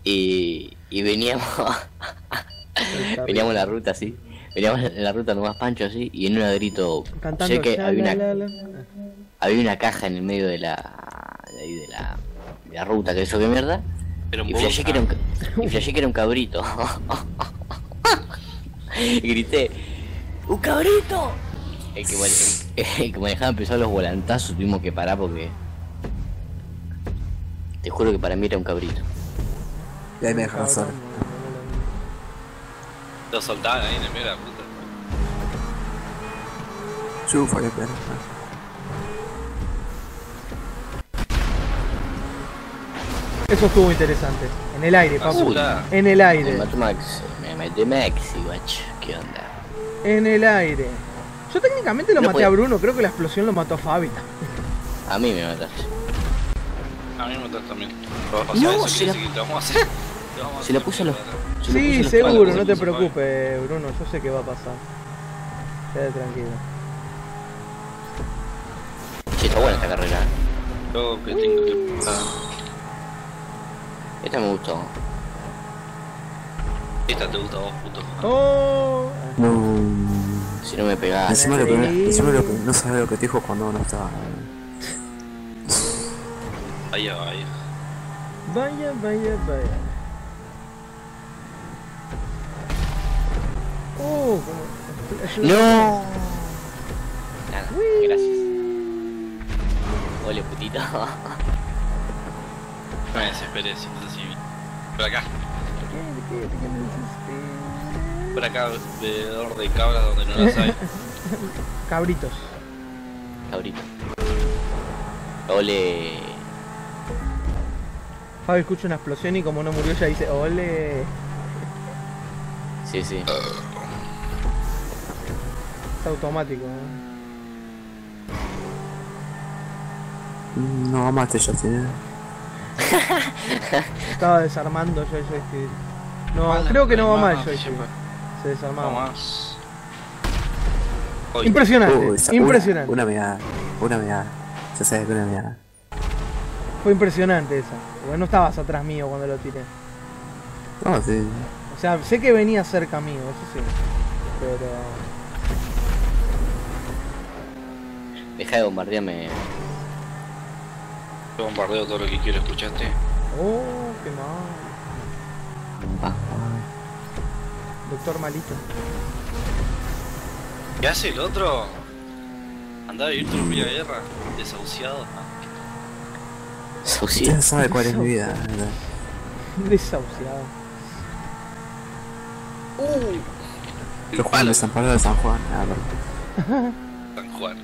Y veníamos veníamos en la ruta así. Veníamos en la ruta nomás Pancho así. Y en una grito. Cantando. Sé que ya, había la, una, la. había una caja en el medio de ahí de la ruta, que eso que mierda. Era un Y flashé que era y flashé que era un cabrito. Y grité, ¡un cabrito! El que manejaba empezó los volantazos, tuvimos que parar porque... Te juro que para mí era un cabrito. Y ahí me dejaron solo. Lo soltaban ahí en el medio de la puta. Chufa, qué pena. Eso estuvo interesante. En el aire, papu. Basura. En el Me aire. mató Max, me metí Maxi, guacho. ¿Qué onda? En el aire. Yo técnicamente lo No maté puede- a Bruno, creo que la explosión lo mató a Fabi. A mí me mataste. A mí me mataste también. Pero va a pasar No, eso, se quiere la- decir que te vamos a hacer. te vamos a Se la hacer puse a los... mierda. se lo puse Sí, a los seguro, palos. no te se puede. preocupes, Bruno, yo sé qué va a pasar. Quédate tranquilo. Che, está buena esta carrera. Yo que tengo que... Esta me gustó. Esta te gusta a vos, puto. ¡Oh! No. Si no me pegás... Encima lo que no sabe lo que te dijo cuando uno estaba. Ahí va, ahí. Vaya, vaya, vaya. ¡Oh! como- ¡No! Nada, gracias. Ole, putito. No me desesperé, si no sé si... Por acá. Por acá, alrededor de cabras donde no las hay. Cabritos. Cabrito. Ole. Fabi escucha una explosión y como no murió ya dice ¡ole! Sí, sí. Es automático, ¿no? No, mate ya tiene. Estaba desarmando yo el joystick. No, Mala, creo que no va mala, mal el joystick. siempre. Se desarmaba. Vamos. Hoy. Impresionante, Esa- impresionante. Una meada. Una meada. Ya sabes que una meada. Fue impresionante esa. Porque no estabas atrás mío cuando lo tiré. No, sí. O sea, sé que venía cerca mío, eso sí. Pero... Deja de bombardearme. Yo bombardeo todo lo que quiero, ¿escuchaste? Oh, qué mal. Ah, Doctor malito. ¿Qué hace el otro? Andaba a vivir tu propia guerra, desahuciado. Saucito. Ya sabe cuál es mi vida. ¿verdad? Desahuciado. Los Juan de San Pablo de San Juan. Ah, perdón. San Juan.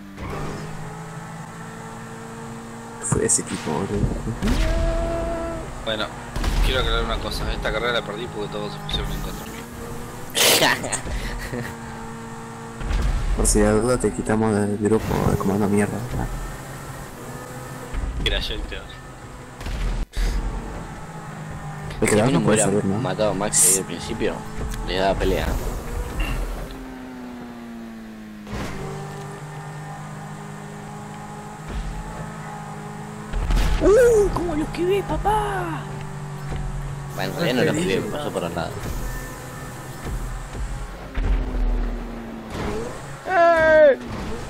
Fue ese equipo, boludo. Bueno, quiero aclarar una cosa. Esta carrera la perdí porque todos se pusieron en contra mío. Por si la duda te quitamos del grupo de comando mierda. ¿verdad? Era yo el creador. El Si a que mí no no me puede hubiera salir, ¿no? matado a Max desde el principio, le daba pelea. ¿Cómo lo esquivé, papá? Bueno, en realidad no lo esquivé, me pasó por al lado. ¡Eh!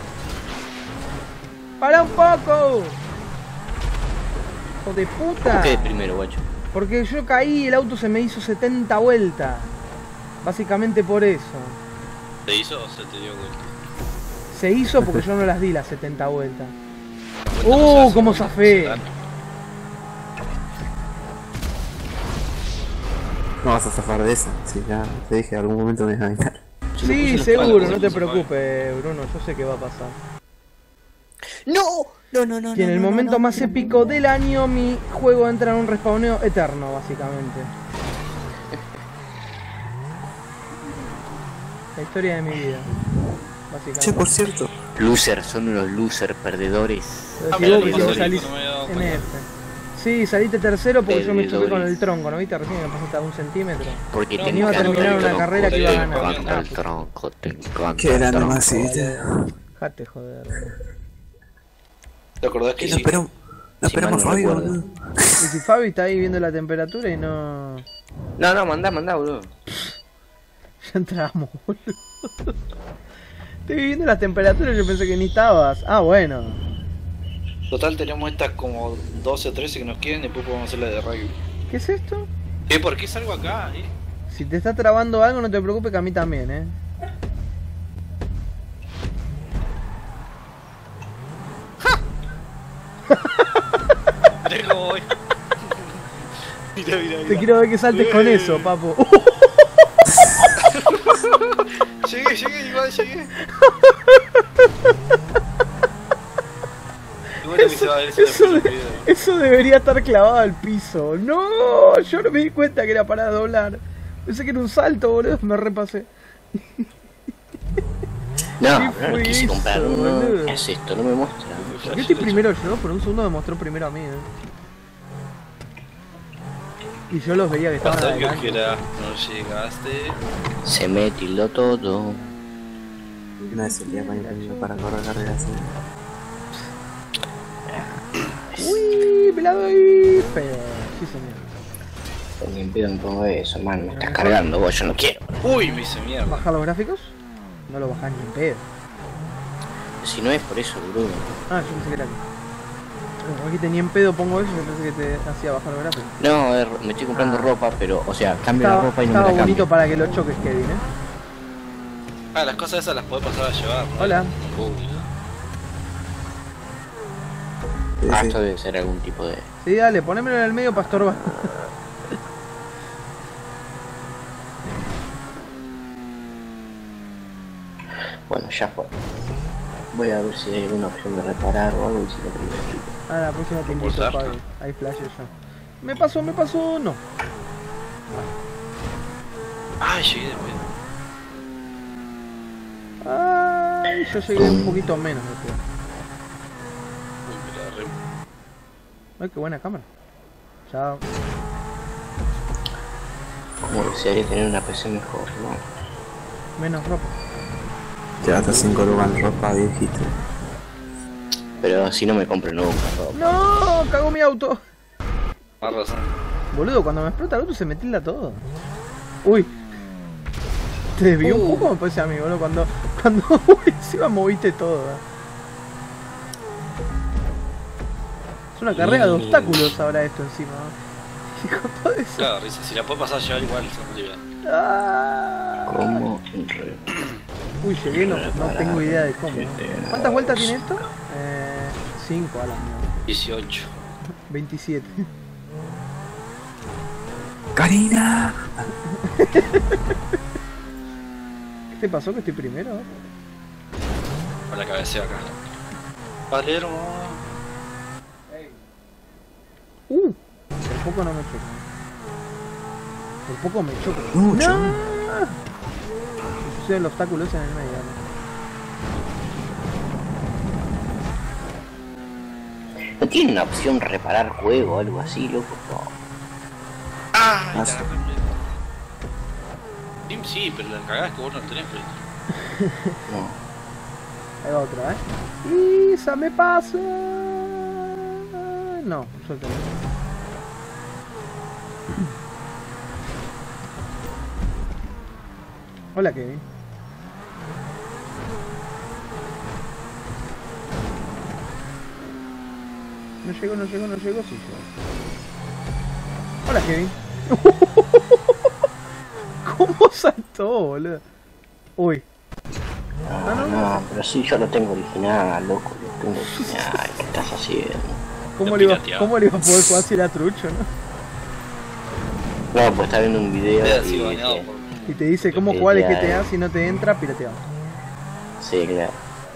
¡Para un poco! ¡Hijo de puta! ¿Cómo quedé primero, guacho? Porque yo caí y el auto se me hizo 70 vueltas. Básicamente por eso. ¿Te hizo o se te dio vuelta? Se hizo porque yo no las di las 70 vueltas. Las vueltas no se hacen Cómo cuando zafé. se dan. No vas a zafar de esa. Sí, ya te dije, en algún momento me vas a ganar. Sí, los seguro, palos, no te se puede. preocupes, Bruno, yo sé qué va a pasar. ¡No! No, no, no. Y en el momento más épico del año, mi juego entra en un respawneo eterno, básicamente. La historia de mi vida, Che, básicamente. por cierto. Loser, son unos losers perdedores. Pero Ah, si mirá vos lo que que pasó, salís no me había dado en cuenta. este. Sí, saliste tercero porque yo me choqué con Perdedores. el tronco, ¿no viste? Recién me pasaste a 1 centímetro. Porque No, te iba a encanta terminar el una tronco, carrera que iba a te ganar. encanta el tronco, te encanta Que era el tronco. nomás, sí, viste. Jate, joder. ¿Te acordás que No, sí? pero No Si mal esperamos no Fabio, recuerdo. boludo. Y si Fabi está ahí viendo la temperatura y no... No, mandá, boludo. Ya entramos, boludo. Estoy viendo las temperaturas y yo pensé que ni estabas. Ah, bueno. Total, tenemos estas como 12 o 13 que nos quedan y después podemos hacer la de rugby. ¿Qué es esto? ¿Por qué salgo acá? Si te está trabando algo, no te preocupes que a mí también, Mirá cómo voy. Mira. Te quiero ver que saltes con eso, papo. Igual llegué. Bueno, que se va a ver Eso debería estar clavado al piso. No, yo no me di cuenta que era para doblar. Pensé que era un salto, boludo. Me repasé. No, ¿Qué no fue quise eso, comprar uno. boludo? ¿Qué es esto? No me muestra. Yo estoy primero yo, por un segundo me mostró primero a mí, Y yo los veía que estaban Hasta que adelante. era, no llegaste. Se me tildó todo. Una vez el día para correr carreras. Uy, me la doy. Pero, sí señor. Porque en pedo me pongo eso, man. Me estás cargando vos, yo no quiero. Uy, me hice mierda. ¿Bajar los gráficos? No lo bajás ni en pedo. Si no es por eso, boludo. Ah, yo pensé que era aquí. Como aquí tenía en pedo, pongo eso, yo pensé que te hacía bajar los gráficos. No, me estoy comprando ropa, pero, o sea, cambio la Estaba, ropa y no me estaba la bonito cambio. para que lo choques, Kevin, Las cosas esas las podés pasar a llevar. ¿no? Hola. Uy, Ah, esto debe ser algún tipo de... Sí, dale, ponémelo en el medio, Pastor. Bueno, ya fue. Voy a ver si hay alguna opción de reparar o algo y si lo primero. Ah, la próxima te invito, usar? Fabi. Hay flashes ya. Me pasó, no. Ay, llegué después. Ay, yo llegué un poquito menos, después. Uy, me la re... Ay, qué buena cámara. Chao. Como desearía tener una PC mejor, ¿no? Menos ropa. Te gastas 5 lucas en ropa, viejito. Pero si no me compro nunca ropa. ¡No! ¡Cagó mi auto! Más razón. Boludo, cuando me explota el auto se me tilda todo. Uy. Te desvió un poco, me parece a mí, boludo. Cuando encima moviste todo. Es una carrera de obstáculos ahora esto encima. Y con todo eso. Claro, risa, si la puedes pasar a llevar igual, se me olvida. Ah. ¿Cómo? Uy, llegué, no tengo idea de cómo. ¿Cuántas vueltas tiene esto? 5 a la mierda. 18. 27. ¡Karina! ¿Qué te pasó que estoy primero? Con la cabecea acá. Palermo. Por poco no me choco. Por poco me choco. Mucho. ¡No! Me sucede el obstáculo ese en el medio. ¿No tiene una opción reparar juego o algo así, loco? No. ¡Ah! Ah, La sí. agarré en medio. Team sí, pero la cagada es que vos no tenés frente. No. Ahí va otra, ¡Isa, me pasa! No, suéltalo. Hola, Kevin. No llego, sí llego. Hola, Kevin. ¿Cómo saltó, boludo? Uy. No, pero sí, yo lo tengo original, loco. Lo tengo original. ¿Qué estás haciendo? ¿Cómo Lo le iba a pirateaba. poder jugar si era trucho, no? No, pues está viendo un video Debe haber y sido bañado dije, por... Y te dice cómo jugar el GTA si no te entra, pirateado. sí, claro.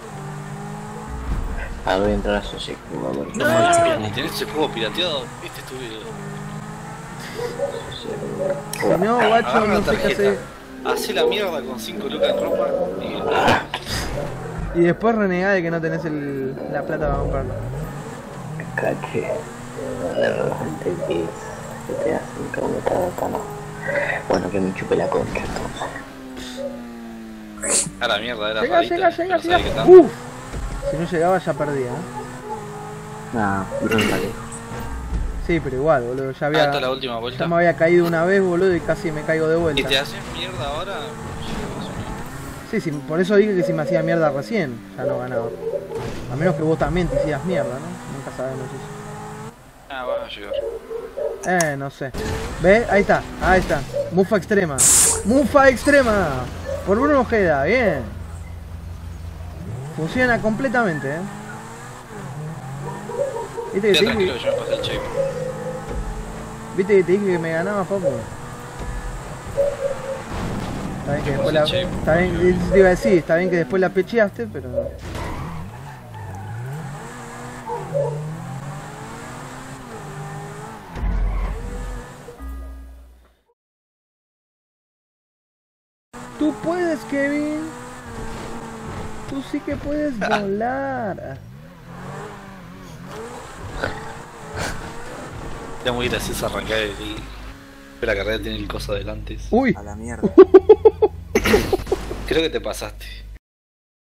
Ahora voy a entrar a Social Club a ver qué No, pasa. si tenés ese juego pirateado, este es tu video. Si no, guacho, Agarra no la sé qué hacer. tarjeta, hacé la mierda con 5 lucas en ropa y... Y después renegá de que no tenés la plata para comprarlo. Caché. Realmente que te hacen como está acá, no. Bueno, que me chupe la concha entonces. A la mierda, era Llega. rarita, pero sabés que está. Uf. Si no llegaba ya perdía, Nah, no me sale. Sí, pero igual, boludo. Ya Ah, esta es la había. última Ya vuelta. me había caído una vez, boludo, y casi me caigo de ¿Y vuelta. te haces mierda ahora? Sí, sí, por eso dije que si me hacía mierda recién, ya no ganaba. A menos que vos también te hicieras mierda, ¿no? Nunca sabemos eso. Ah, vas a llegar. No sé. ¿Ves? Ahí está, ahí está. Mufa extrema. Mufa extrema. Por Bruno Ojeda, bien. Funciona completamente, ¿Viste que, Queda te tranquilo dije, que yo me pasé el shape. ¿Viste que te dije que me ganaba, papu? Está bien que después la... Está bien, te iba a decir, está bien que después la pecheaste, pero... Tú puedes, Kevin. Tú sí que puedes volar. Era muy gracioso arrancar la carrera tiene el coso adelante. Uy. A la mierda. Creo que te pasaste.